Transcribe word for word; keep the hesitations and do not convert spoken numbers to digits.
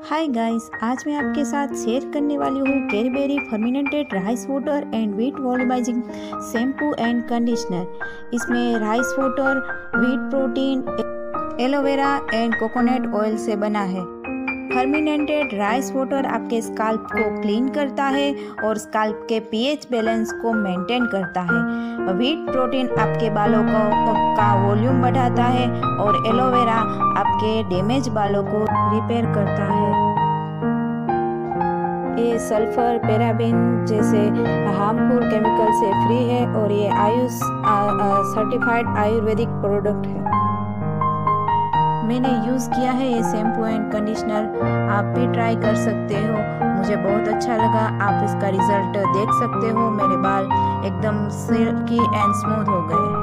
Hi guys, आज मैं आपके साथ शेयर करने वाली हूँ Cadbury fermented rice water and wheat volumising shampoo and conditioner. इसमें rice water, wheat protein, aloe vera and coconut oil से बना है। फर्मिनेटेड राइस वाटर आपके स्काल्प को क्लीन करता है और स्काल्प के पीएच बैलेंस को मेंटेन करता है। व्हीट प्रोटीन आपके बालों को का वॉल्यूम बढ़ाता है और एलोवेरा आपके डैमेज बालों को रिपेयर करता है। ये सल्फर, पैराबेन जैसे हार्मफुल केमिकल से फ्री है और ये आयुष सर्टिफाइड आयुर्वेदिक प्रोडक्ट है। मैंने यूज़ किया है ये शैम्पू एंड कंडीशनर, आप भी ट्राई कर सकते हो। मुझे बहुत अच्छा लगा। आप इसका रिजल्ट देख सकते हो। मेरे बाल एकदम सिल्की एंड स्मूथ हो गए।